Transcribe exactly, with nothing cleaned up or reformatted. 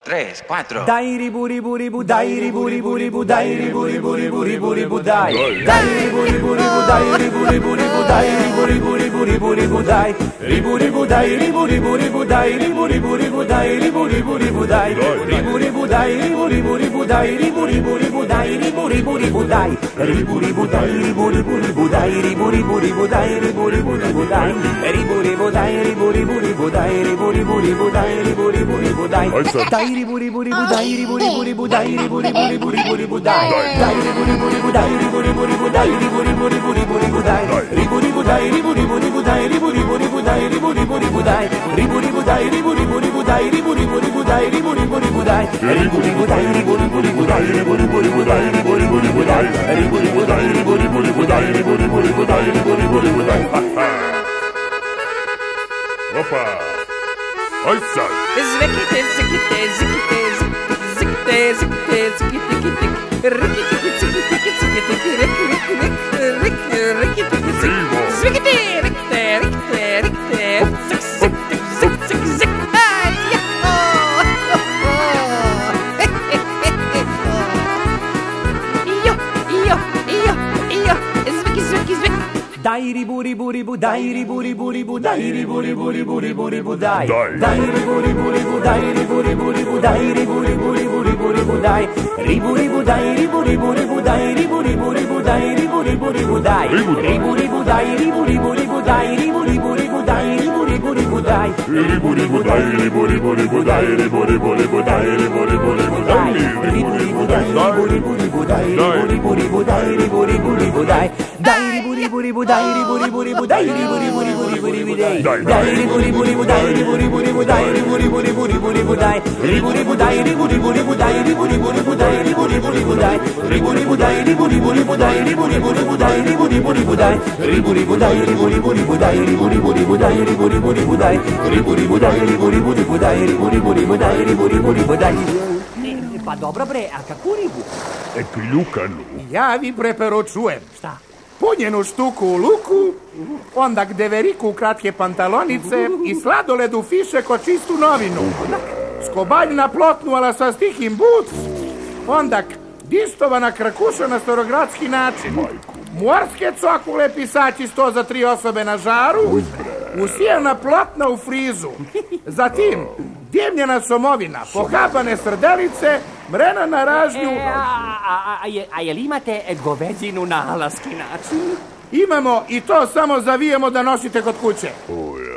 tres, cuatro. Dai ribu ribu ribu dai ribu ribu ribu dai ribu ribu ribu ribu ribu dai. Dai ribu ribu ribu dai ribu ribu ribu dai ribu ribu ribu ribu ribu dai. Ribu ribu dai ribu ribu ribu dai ribu ribu ribu dai ribu ribu ribu dai. Ribu ribu dai ribu ribu ribu dai ribu ribu ribu dai ribu ribu ribu dai. Ribu ribu dai ribu ribu ribu dai ribu ribu ribu dai ribu ribu ribu dai. Ribu ribu dai ribu ribu ribu dai ribu ribu ribu dai ribu ribu ribu dai. Dai ribu ribu ribu dai ribu ribu ribu dai ribu ribu ribu ribu ribu dai. Dai ribu ribu ribu dai ribu ribu ribu dai ribu ribu ribu ribu ribu dai. Ribu ribu dai ribu ribu ribu dai ribu ribu ribu dai ribu ribu ribu dai. Ribu ribu dai ribu ribu ribu dai ribu ribu ribu dai ribu ribu ribu dai. Ribu ribu dai ribu ribu ribu dai ribu ribu ribu dai ribu ribu ribu dai. Ribu ribu dai ribu ribu ribu dai ribu ribu ribu dai ribu ribu ribu dai. Opa! Oysa! Zvekite, zikite, zikite, zikite, zikite, zikite, zikite, rikite, zikite, zikite, rikite, rikite, rikite, zvekite, rikite, rikite, rikite, zik, zik, zik, zik, zik, ah, yahoo! Iyo, iyo, iyo, iyo, zveki, zveki, zveki. Dai ribu ribu ribu dai ribu ribu ribu dai ribu ribu ribu ribu ribu dai. Dai ribu ribu ribu dai ribu ribu ribu dai ribu ribu ribu ribu ribu dai. Ribu ribu dai ribu ribu ribu dai ribu ribu ribu dai ribu ribu ribu dai. Ribu ribu dai ribu ribu ribu dai ribu ribu ribu dai ribu ribu ribu dai. Ribu ribu dai ribu ribu ribu dai ribu ribu ribu dai ribu ribu ribu dai. Ribu ribu dai ribu ribu ribu dai ribu ribu ribu dai ribu ribu ribu dai. Dai ribu ribu ribu dai ribu ribu ribu dai ribu ribu ribu ribu ribu dai. Dai ribu ribu ribu dai ribu ribu ribu dai ribu ribu ribu ribu ribu dai. Ribu ribu dai ribu ribu ribu dai ribu ribu ribu dai ribu ribu ribu dai. Ribu ribu dai ribu ribu ribu dai ribu ribu ribu dai ribu ribu ribu dai. Ribu ribu dai ribu ribu ribu dai ribu ribu ribu dai ribu ribu ribu dai. Ribu ribu dai ribu ribu ribu dai ribu ribu ribu dai ribu ribu ribu dai. Pa dobro bre, a kakvu ribu? E piljukanu. Ja vi preporučujem. Šta? Punjenu štuku u luku, onda gdeveriku u kratke pantalonice i sladoled u fišek od čistu novinu. Skobalj na plotnu, ala sa stihim but, onda distovana krakuša na starogradski način. Morske cokule pisaći sto za tri osobe na žaru, usijena plotna u frizu. Zatim, dimljena somovina, pohabane srdelice, mrena na ražnju. E, a, a, a, je, a jel imate govedinu na alaski način? Imamo i to samo zavijemo da nosite kod kuće.